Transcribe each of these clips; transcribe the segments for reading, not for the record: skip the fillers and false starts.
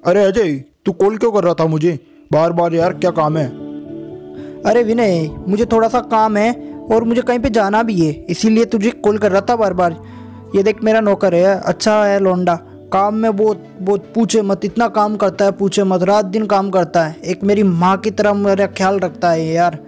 अरे अजय, तू कॉल क्यों कर रहा था मुझे बार बार यार? क्या काम है? अरे विनय, मुझे थोड़ा सा काम है और मुझे कहीं पे जाना भी है, इसीलिए तुझे कॉल कर रहा था बार बार। ये देख, मेरा नौकर है, अच्छा है लौंडा, काम में बहुत बहुत पूछे मत, इतना काम करता है पूछे मत, रात दिन काम करता है, एक मेरी माँ की तरह मेरा ख्याल रखता है यार।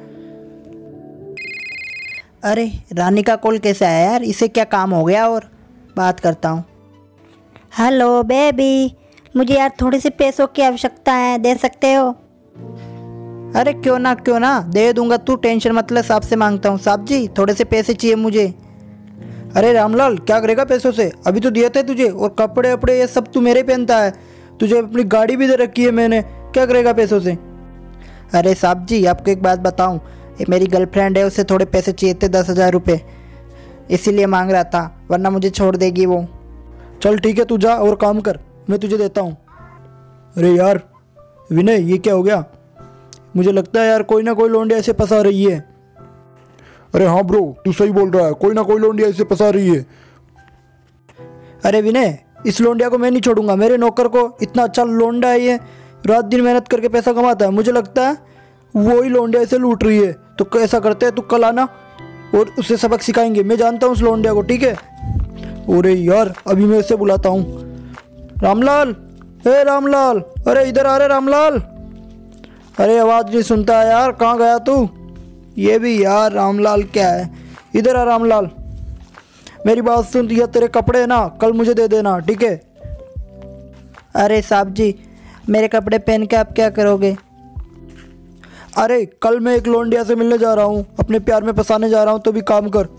अरे रानी का कॉल कैसे आया यार? इसे क्या काम हो गया? और बात करता हूँ। हेलो बेबी, मुझे यार थोड़ी सी पैसों की आवश्यकता है, दे सकते हो? अरे क्यों ना दे दूंगा, तू टेंशन मत ले, साहब से मांगता हूँ। साहब जी थोड़े से पैसे चाहिए मुझे। अरे रामलाल, क्या करेगा पैसों से? अभी तो दिए थे तुझे, और कपड़े वपड़े ये सब तू मेरे पहनता है, तुझे अपनी गाड़ी भी दे रखी है मैंने, क्या करेगा पैसों से? अरे साहब जी, आपको एक बात बताऊँ, मेरी गर्लफ्रेंड है, उसे थोड़े पैसे चाहिए थे, 10,000 रुपये, इसीलिए मांग रहा था, वरना मुझे छोड़ देगी वो। चल ठीक है, तू जा और काम कर, मैं तुझे देता हूँ। अरे यार विनय, ये क्या हो गया? मुझे लगता है यार कोई ना कोई लौंडिया ऐसे फंसा रही है। अरे हाँ ब्रो, तू सही बोल रहा है, कोई ना कोई लौंडिया ऐसे फंसा रही है। अरे विनय, इस लौंडिया को मैं नहीं छोड़ूंगा, मेरे नौकर को, इतना अच्छा लौंडा है ये, रात दिन मेहनत करके पैसा कमाता है, मुझे लगता है वो ही लौंडिया ऐसे लूट रही है। तो ऐसा करते हैं, तू कल आना और उसे सबक सिखाएंगे, मैं जानता हूँ उस लौंडिया को, ठीक है? अरे यार अभी मैं उसे बुलाता हूँ। रामलाल, हे रामलाल, अरे इधर आ रे रामलाल। अरे आवाज़ नहीं सुनता यार, कहाँ गया तू? ये भी यार रामलाल क्या है, इधर आ रामलाल, मेरी बात सुन, ये तेरे कपड़े ना कल मुझे दे देना, ठीक है? अरे साहब जी, मेरे कपड़े पहन के आप क्या करोगे? अरे कल मैं एक लौंडिया से मिलने जा रहा हूँ, अपने प्यार में फंसाने जा रहा हूँ, तो भी काम कर।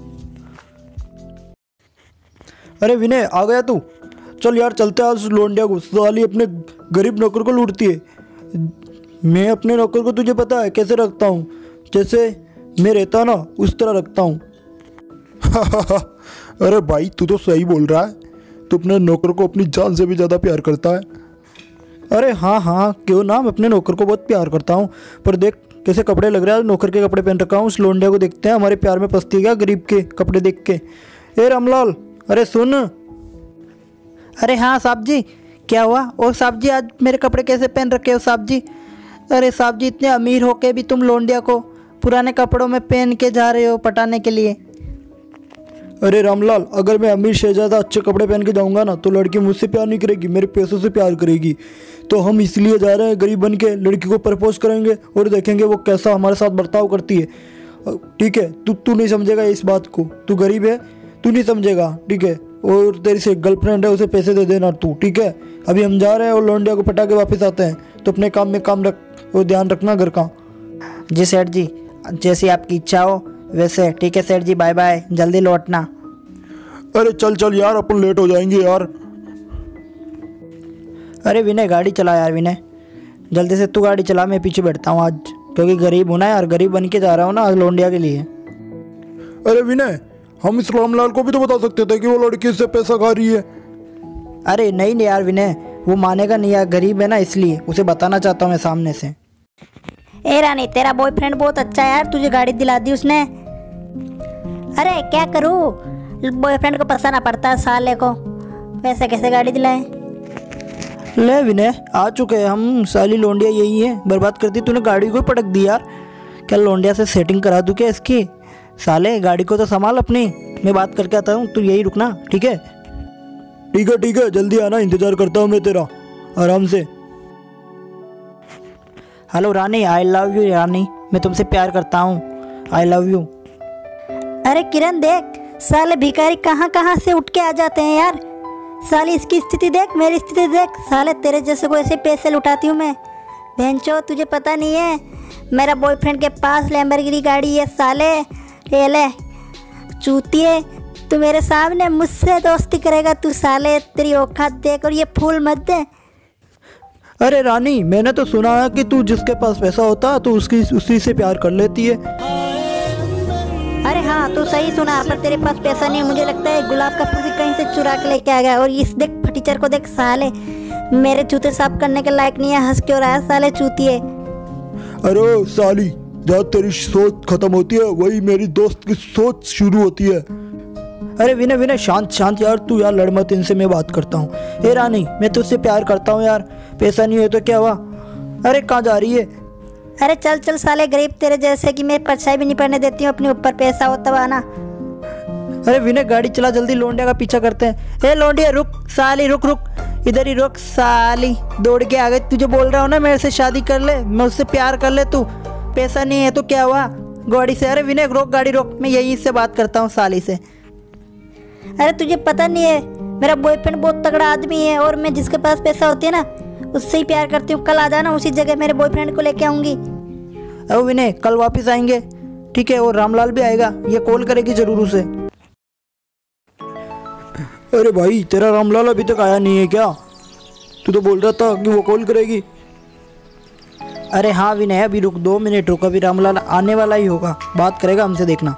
अरे विनय, आ गया तू? चल यार चलते हैं आज लौंडिया को, साली अपने गरीब नौकर को लूटती है। मैं अपने नौकर को तुझे पता है कैसे रखता हूँ, जैसे मैं रहता ना उस तरह रखता हूँ। अरे भाई तू तो सही बोल रहा है, तू अपने नौकर को अपनी जान से भी ज़्यादा प्यार करता है। अरे हाँ, क्यों ना, मैं अपने नौकर को बहुत प्यार करता हूँ, पर देख कैसे कपड़े लग रहे हैं, नौकर के कपड़े पहन रखा हूँ, उस लौंडिया को देखते हैं, हमारे प्यार में पसती है क्या गरीब के कपड़े देख के? ए रामलाल, अरे सुन। अरे हाँ साहब जी, क्या हुआ? और साहब जी आज मेरे कपड़े कैसे पहन रखे हो साहब जी? अरे साहब जी, इतने अमीर होके भी तुम लौंडिया को पुराने कपड़ों में पहन के जा रहे हो पटाने के लिए। अरे रामलाल, अगर मैं अमीर शहजादा अच्छे कपड़े पहन के जाऊंगा ना, तो लड़की मुझसे प्यार नहीं करेगी, मेरे पैसों से प्यार करेगी। तो हम इसलिए जा रहे हैं गरीब बन के, लड़की को प्रपोज करेंगे और देखेंगे वो कैसा हमारे साथ बर्ताव करती है, ठीक है? तू नहीं समझेगा इस बात को, तू गरीब है, तू नहीं समझेगा, ठीक है? और तेरी से गर्लफ्रेंड है, उसे पैसे दे देना तू, ठीक है? अभी हम जा रहे हैं और लौंडिया को पटा के वापस आते हैं, तो अपने काम में काम रख और ध्यान रखना घर का। जी सेठ जी, जैसी आपकी इच्छा हो वैसे, ठीक है सेठ जी, बाय बाय, जल्दी लौटना। अरे चल यार, अपन लेट हो जाएंगे यार। अरे विनय गाड़ी चला यार, विनय जल्दी से तू गाड़ी चला, मैं पीछे बैठता हूँ आज, क्योंकि गरीब हूँ ना यार, गरीब बन के जा रहा हूँ ना आज लौंडिया के लिए। अरे विनय, हम इस रामलाल को भी तो बता सकते थे कि वो लड़की से पैसा खा रही है। अरे नहीं यार विनय, वो मानेगा नहीं यार, गरीब है ना, इसलिए उसे बताना चाहता हूँ मैं सामने से। ए रानी, तेरा बॉयफ्रेंड बहुत अच्छा है यार, तुझे गाड़ी दिला दी उसने। अरे क्या करूँ, बॉयफ्रेंड को फंसाना पड़ता है साले को, वैसे कैसे गाड़ी दिलाए? ले विनय, आ चुके हैं हम, साली लौंडिया यही है, बर्बाद कर दी तूने, गाड़ी को पटक दी यार। क्या लौंडिया से सेटिंग करा दूँ क्या इसकी? साले गाड़ी को तो संभाल अपनी, मैं बात करके आता हूँ, तू यही रुकना, ठीक है? ठीक है, जल्दी आना, इंतजार करता हूँ मैं तेरा, आराम से। Hello Rani, I love you Rani, मैं तुमसे प्यार करता हूँ, आई लव यू। अरे किरण देख, साले भिखारी कहाँ कहाँ से उठ के आ जाते हैं यार, साली इसकी स्थिति देख, मेरी स्थिति देख, साले तेरे जैसे को ऐसे पैसे लुटाती हूँ मैं। बहनचो, तुझे पता नहीं है, मेरा बॉयफ्रेंड के पास लैम्बोर्गिनी गाड़ी है साले, ये ले चूतिए, तू मेरे सामने मुझसे दोस्ती करेगा तू साले, तेरी औकात देख, और ये फूल मत दे। अरे रानी, मैंने तो सुना है कि तू जिसके पास पैसा होता है तो उसी से प्यार कर लेती है। अरे हाँ, तू सही सुना, पर तेरे पास पैसा नहीं, मुझे लगता है गुलाब का फूल भी कहीं से चुरा के लेके आ गया। और इस देख फटीचर को देख साले, मेरे जूते साफ करने के लायक नहीं है, हंस क्यों रहा है साले चूतिए? अरे साली, जहाँ तेरी सोच खत्म होती है वही मेरी दोस्त की सोच शुरू होती है। अरे विनय विनय शांत शांत यार, तू यार लड़ मत इनसे, मैं बात करता हूँ। ए रानी, मैं तुझसे प्यार करता हूँ यार, पैसा नहीं है तो क्या हुआ? अरे कहाँ जा रही है? अरे चल चल साले गरीब तेरे जैसे कि मैं परछाई भी नहीं पड़ने देती हूँ अपने ऊपर, पैसा हो तब आना। अरे विनय गाड़ी चला जल्दी, लोंडिया का पीछा करते हैं। ए लोंडिया रुक, साली रुक रुक, इधर ही रुक साली, दौड़ के आ गई। तुझे बोल रहा हूँ ना मेरे से शादी कर ले, मैं उससे प्यार कर ले, तू पैसा नहीं है तो क्या हुआ? गाड़ी से, अरे विनय रोक गाड़ी रोक, मैं यहीं से बात करता हूँ साली से। अरे तुझे पता नहीं है, मेरा बॉयफ्रेंड बहुत तगड़ा आदमी है और मैं जिसके पास पैसा होती है ना उससे ही प्यार करती हूँ। कल आ जाना, उसी जगह मेरे बॉयफ्रेंड को लेके आऊँगी। अरे विनय कल वापस आएंगे, ठीक है? और रामलाल भी आएगा, ये कॉल करेगी जरूर उसे। अरे भाई तेरा रामलाल अभी तक आया नहीं है क्या? तू तो बोल रहा था कि वो कॉल करेगी। अरे हाँ विनय, अभी रुक, 2 मिनट रुक, अभी रामलाल आने वाला ही होगा, बात करेगा हमसे, देखना।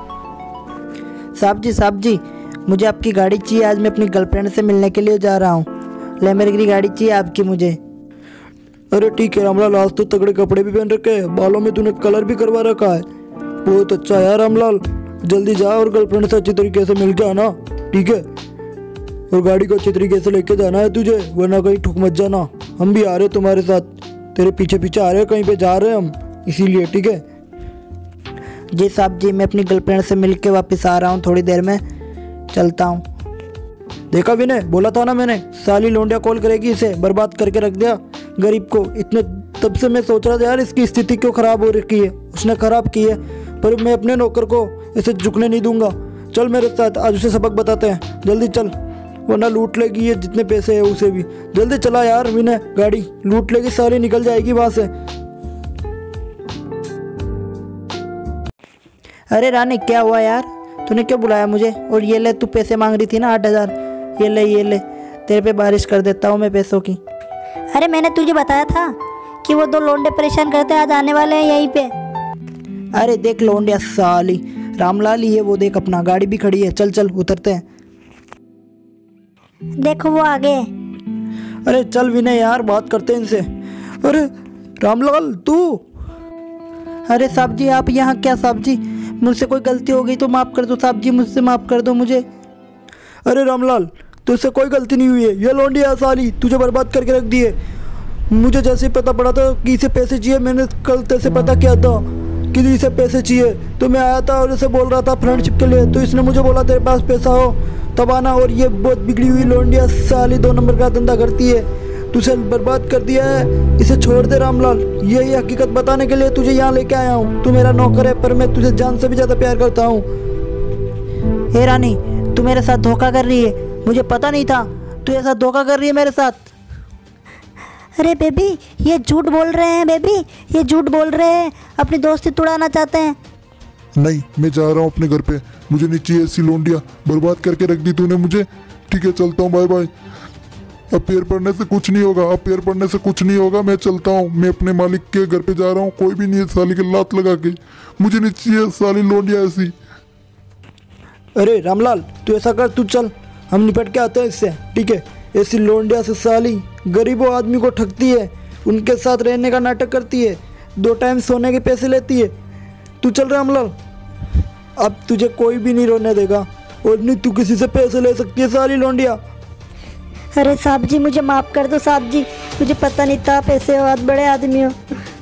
साहब जी मुझे आपकी गाड़ी चाहिए, आज मैं अपनी गर्लफ्रेंड से मिलने के लिए जा रहा हूँ। ले मेरी गाड़ी चाहिए आपकी मुझे। अरे ठीक है रामलाल, आज तो तगड़े कपड़े भी पहन रखे हैं, बालों में तूने कलर भी करवा रखा है, बहुत अच्छा है रामलाल। जल्दी जा और गर्लफ्रेंड से अच्छी तरीके से मिल के आना, ठीक है? और गाड़ी को अच्छी तरीके से लेके जाना है तुझे, वरना कहीं ठुक मत जाना। हम भी आ रहे तुम्हारे साथ, तेरे पीछे पीछे आ रहे हैं, कहीं पे जा रहे हैं हम, इसीलिए, ठीक है? जी साहब जी, मैं अपनी गर्लफ्रेंड से मिल के वापस आ रहा हूँ, थोड़ी देर में चलता हूँ। देखा विनय, बोला था ना मैंने, साली लोंडिया कॉल करेगी, इसे बर्बाद करके रख दिया गरीब को। इतने तब से मैं सोच रहा था यार इसकी स्थिति क्यों खराब हो रखी है, उसने खराब की है, पर मैं अपने नौकर को इसे झुकने नहीं दूंगा। चल मेरे साथ, आज उसे सबक बताते हैं, जल्दी चल, वरना लूट लेगी ये जितने पैसे है उसे भी। जल्दी चला यार विनय, गाड़ी लूट लेगी सारी, निकल जाएगी वहां से। अरे रानी क्या हुआ यार, तूने क्यों बुलाया मुझे? और ये ले, तू पैसे मांग रही थी ना 8000, ये ले, तेरे पे बारिश कर देता हूँ मैं पैसों की। अरे मैंने तुझे बताया था कि वो 2 लोंडे परेशान करते हैं, आज आने वाले हैं यहीं पे। अरे देख लोंडिया साली, रामलाल ही है वो, देख अपना गाड़ी भी खड़ी है, चल चल उतरते हैं। देखो वो आ गए। अरे चल विनय यार, बात करते हैं इनसे। अरे रामलाल तू? अरे साहब जी आप यहाँ क्या? साहब जी मुझसे कोई गलती हो गई तो माफ़ कर दो साहब जी, मुझसे माफ़ कर दो मुझे। अरे रामलाल तुझसे कोई गलती नहीं हुई है, ये लोंडिया साली तुझे बर्बाद करके रख दी है। मुझे जैसे पता पड़ा था कि इसे पैसे चाहिए, मैंने कल तेरे पता किया था कि इसे पैसे चाहिए, तो मैं आया था और इसे बोल रहा था फ्रेंडशिप के लिए, तो इसने मुझे बोला तेरे पास पैसा हो तब आना। और ये बहुत बिगड़ी हुई लोंडिया साली 2 नंबर का धंधा करती है, तुझे बर्बाद कर दिया है, इसे छोड़ दे रामलाल। यही हकीकत बताने के लिए तुझे यहाँ लेके आया हूँ। तू मेरा नौकर है, पर मैं तुझे जान से भी ज़्यादा प्यार करता हूँ। हे रानी तू मेरे साथ धोखा कर रही है, मुझे पता नहीं था तू ऐसा धोखा कर रही है मेरे साथ। अरे बेबी ये झूठ बोल रहे हैं, बेबी ये झूठ बोल रहे हैं, अपनी दोस्ती तोड़ाना चाहते हैं। नहीं मैं जा रहा हूँ अपने घर पे, मुझे नहीं चाहिए ऐसी लोंडिया, बर्बाद करके रख दी तूने मुझे। ठीक है चलता हूँ, बाय बाय। अब पैर पड़ने से कुछ नहीं होगा, अब पैर पड़ने से कुछ नहीं होगा, मैं चलता हूँ, मैं अपने मालिक के घर पे जा रहा हूँ, कोई भी नहीं है साली के लात लगा के, मुझे नहीं चाहिए साली लोंडिया ऐसी। अरे रामलाल तू ऐसा कर, तू चल, हम निपट के आते हैं इससे, ठीक है? ऐसी लोंडिया से साली गरीबों आदमी को ठगती है, उनके साथ रहने का नाटक करती है, 2 टाइम सोने के पैसे लेती है। तू चल रामलाल, अब तुझे कोई भी नहीं रोने देगा, और नहीं तू किसी से पैसे ले सकती है साली लोंडिया। अरे साहब जी मुझे माफ़ कर दो साहब जी, मुझे पता नहीं था पैसे हो, आज बड़े आदमी हो।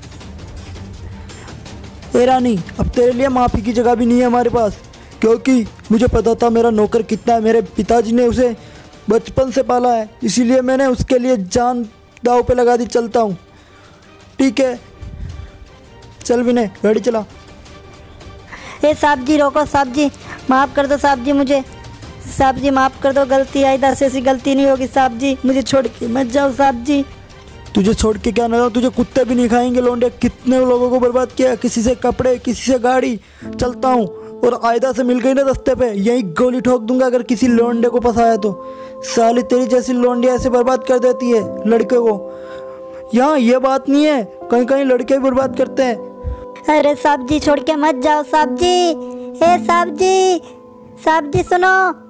ए रानी अब तेरे लिए माफ़ी की जगह भी नहीं है हमारे पास, क्योंकि मुझे पता था मेरा नौकर कितना है, मेरे पिताजी ने उसे बचपन से पाला है, इसीलिए मैंने उसके लिए जान दाव पे लगा दी। चलता हूँ, ठीक है? चल विनय गाड़ी चला। ए साहब जी रोको, साहब जी माफ़ कर दो साहब जी, मुझे साहब जी माफ़ कर दो, गलती आई, दस ऐसी गलती नहीं होगी साहब जी, मुझे छोड़ के मत जाओ साहब जी। तुझे छोड़ के क्या ना जाओ, तुझे कुत्ते भी नहीं खाएंगे लोंडे, कितने लोगों को बर्बाद किया, किसी से कपड़े किसी से गाड़ी। चलता हूँ, और आयदा से मिल गई ना रास्ते पे, यही गोली ठोक दूंगा अगर किसी लोंडे को फंसाया तो। साली तेरी जैसी लोंडिया ऐसे बर्बाद कर देती है लड़के को। यहाँ ये बात नहीं है, कहीं कहीं लड़के भी बर्बाद करते हैं। अरे साहब जी छोड़ के मत जाओ साहब जी, हे साहब जी सुनो।